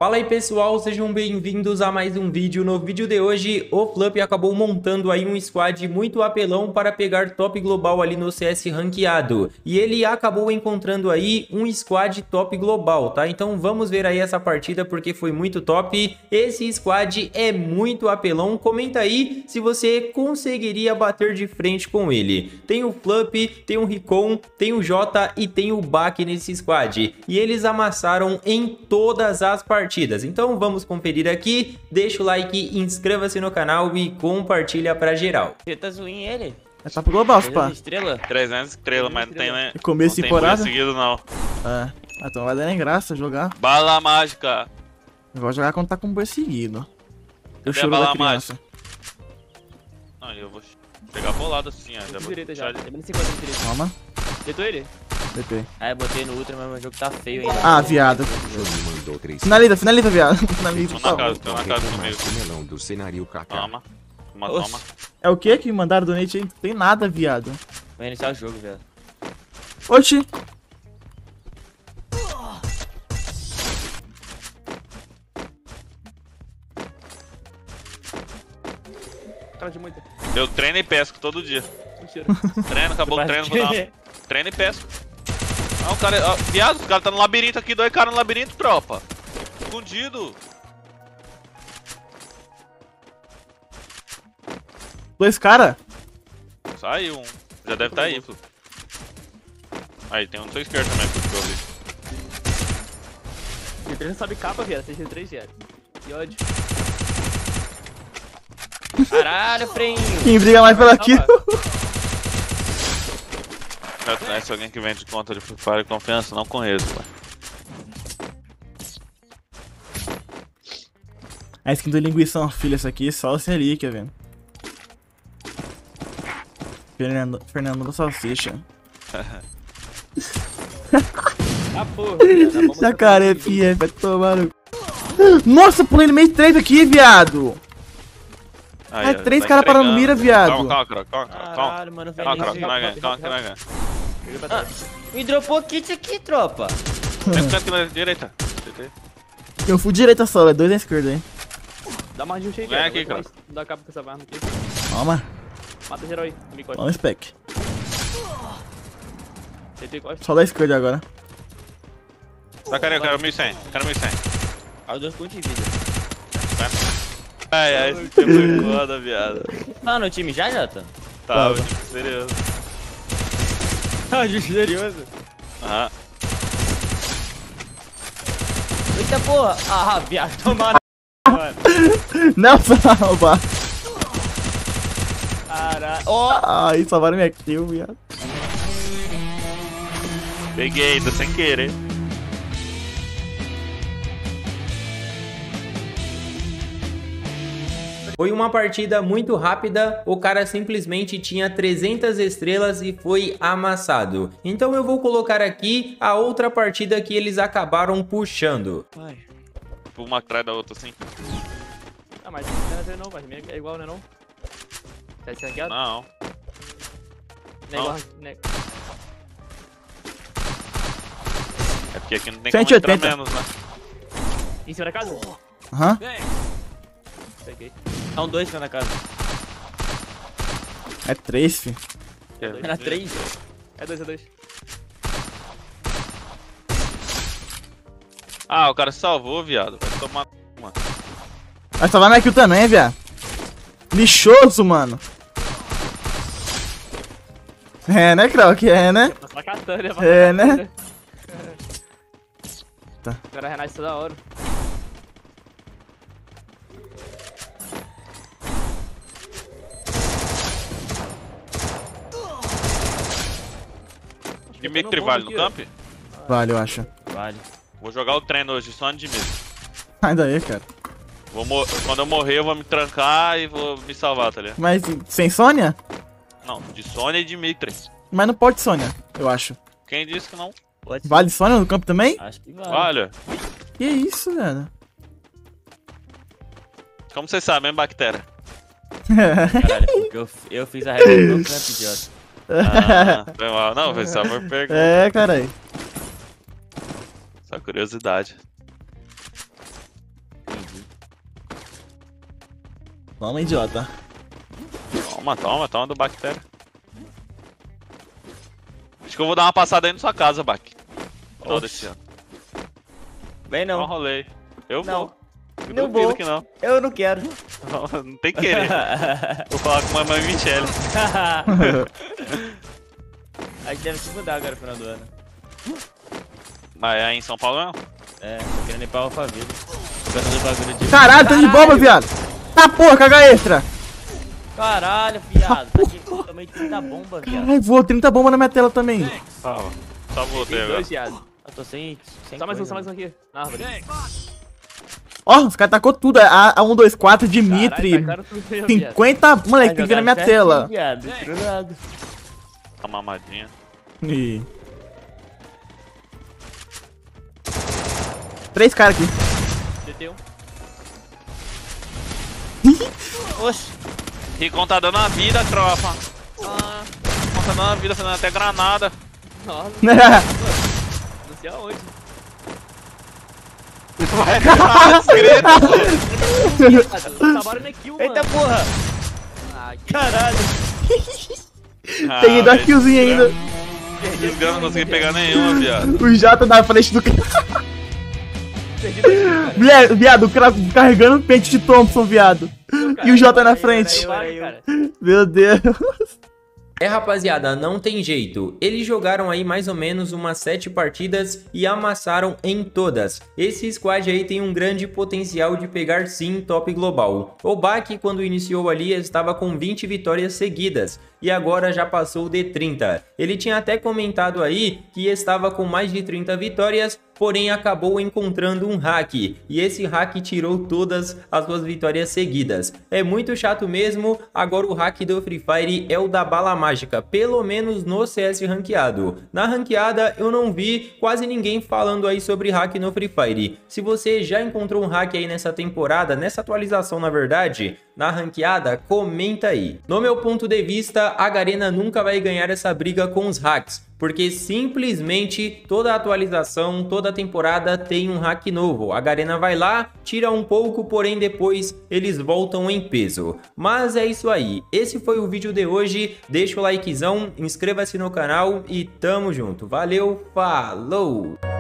Fala aí pessoal, sejam bem-vindos a mais um vídeo. No vídeo de hoje, o Flup acabou montando aí um squad muito apelão para pegar top global ali no CS ranqueado. E ele acabou encontrando aí um squad top global, tá? Então vamos ver aí essa partida porque foi muito top. Esse squad é muito apelão. Comenta aí se você conseguiria bater de frente com ele. Tem o Flup, tem o Ricon, tem o Jota e tem o Bak nesse squad. E eles amassaram em todas as partidas. Então vamos conferir aqui, deixa o like, inscreva-se no canal e compartilha pra geral. Você tá zoando ele? É top global, pá. 300 estrelas, mas não tem, né? Começo de temporada? Seguido, não. É. Então vai dar nem graça jogar. Bala mágica. Eu vou jogar quando tá com boi seguido. Eu Cadê a choro bala da criança. Não, eu vou pegar bolado assim, ó. Já vou Direita já. deixar É bem 50 de direita. Toma. Deitou ele? DP. Ah, eu botei no ultra, mas meu jogo tá feio ainda. Ah, viado. Finaliza, viado. Finaliza, Tô por na favor. casa, tô na casa comigo. Melão do cenário KK. Toma. Toma, Oxe. toma. É o que que mandaram donate aí? Não tem nada, viado. Vai iniciar o jogo, velho. Oxi. Cara de muita. Eu treino e pesco todo dia. Mentira. Treino, acabou o treino, vou dar uma... Treino e pesco. Ah, o cara... Ó, viado, o cara tá no labirinto aqui, dois caras no labirinto, tropa. Escondido. Dois cara? Saiu um. Já deve tá aí, Flu. Aí, tem um do seu esquerdo também, Flu, que eu vi. C3 não sabe capa, velho. C3, velho. Que ódio. Caralho, Frenho. Quem briga mais pela kill? Eu conheço alguém que vende conta de Free Fire e confiança, não conheço, mano. A skin do linguiça é uma filha, essa aqui, só o relíquia, velho. Fernando da Salsicha. Ah, porra. velho. Jacaré, fia, vai tomar no... Nossa, pulei no meio de três aqui, viado. Aí, É ó, três tá caras parando entregando. mira, viado. Calma. Caralho, mano. Calma, Calma, que nós ganha. Me dropou kit aqui, tropa. Tem canto aqui na direita. Eu fui direita só, é dois na esquerda, hein. Dá mais de um shake. Vem aqui, cara. Dá capa com essa arma aqui. Toma, Mata geral aí. Me encosta. toma spec. Deitei encosta. Só da esquerda agora. Tá, cara, eu quero 1100. Quero 1100. Os dois pontos de vida. Ai, esse tempo foi foda, viado. Tá no time já, Jota? Tá, o time serioso. Ah, serioso? Aham. Eita porra! Ah, viado, tomara. Mano. Não, salva. Caralho. Ó! Ai, salvaram minha kill, viado. Peguei, tô sem querer. Foi uma partida muito rápida, o cara simplesmente tinha 300 estrelas e foi amassado. Então eu vou colocar aqui a outra partida que eles acabaram puxando. Vai. Uma atrás da outra assim. Ah, mas não é não, mas é igual, não é não? Tá sangueado? Não. Não é igual, né? É porque aqui não tem 180. como entrar menos, né? Em cima da casa? Aham. Peguei. São dois na casa. É três, fi. Era 3? É 2. Ah, o cara salvou, viado. Vai tomar uma. Vai salvar minha kill também, viado. Lixoso, mano. É, né, Krauk? É, né? Passou a katana, É, né? Tá. Agora renasce toda hora. Dimitri vale no camp? Vale, eu acho. Vale. Vou jogar o treino hoje, só no Dimitri. Ainda aí, cara. Quando eu morrer, eu vou me trancar e vou me salvar, tá ligado? Mas sem Sônia? Não, de Sônia e Dimitri. Mas não pode Sônia, eu acho. Quem disse que não? Pode. Vale Sônia no campo também? Acho que vale. Olha, Que isso, velho? como vocês sabem, hein, Bactéria? Caralho, porque eu fiz a regra do meu campo, idiota. Ah, foi mal. Não, foi só por pergunta. É, carai. Só curiosidade. Toma, idiota. Toma do Bactéria. Acho que eu vou dar uma passada aí na sua casa, Bac. Final desse ano. Vem Dá um não. rolê. Eu Não. vou. Eu Não duvido vou. que não. Eu não quero. Não tem que querer. Vou falar com a mamãe Michele. A gente deve se mudar agora no final do ano. Mas é aí em São Paulo mesmo? É, tô querendo ir pra Alphaville. Ficando no bagulho de... Caralho, tô de bomba, viado. Tá porra, caga extra. Caralho, viado. Tá aqui, eu tomei 30 bombas, viado. Caralho, voou 30 bombas na minha tela também. Só voltei Tem agora. 2, viado. Eu tô sem Só mais coisa, um aqui. Na árvore. Ó, os caras tacou tudo. A 124, Dimitri. Caralho, tacaram tudo aí, viado. 50, moleque, Vai clica na minha jogar tela. certinho, viado. Trolado. A mamadinha. Ih. 3 caras aqui. DT1. Oxi. Ricon tá dando a vida, tropa. Ricon tá dando a vida, fazendo até granada. Nossa, não sei aonde. Vai acabar Acabaram na kill, mano. Eita porra. Ah, caralho. Peguei 2 killzinhos ainda. Desgano, não consegui pegar nenhuma, viado. O Jota na frente do cara. Viado, o cara carregando o pente de Thompson, viado. E o Jota na frente. Meu Deus. É, rapaziada, não tem jeito. Eles jogaram aí mais ou menos umas 7 partidas e amassaram em todas. Esse squad aí tem um grande potencial de pegar sim top global. O Bac, quando iniciou ali, estava com 20 vitórias seguidas e agora já passou de 30. Ele tinha até comentado aí que estava com mais de 30 vitórias, porém acabou encontrando um hack, e esse hack tirou todas as suas vitórias seguidas. É muito chato mesmo. Agora o hack do Free Fire é o da bala mágica, pelo menos no CS ranqueado. Na ranqueada eu não vi quase ninguém falando aí sobre hack no Free Fire. Se você já encontrou um hack aí nessa temporada, nessa atualização na verdade, na ranqueada, comenta aí. No meu ponto de vista, a Garena nunca vai ganhar essa briga com os hacks, porque simplesmente toda atualização, toda temporada tem um hack novo. A Garena vai lá, tira um pouco, porém depois eles voltam em peso. Mas é isso aí, esse foi o vídeo de hoje. Deixa o likezão, inscreva-se no canal e tamo junto. Valeu, falou!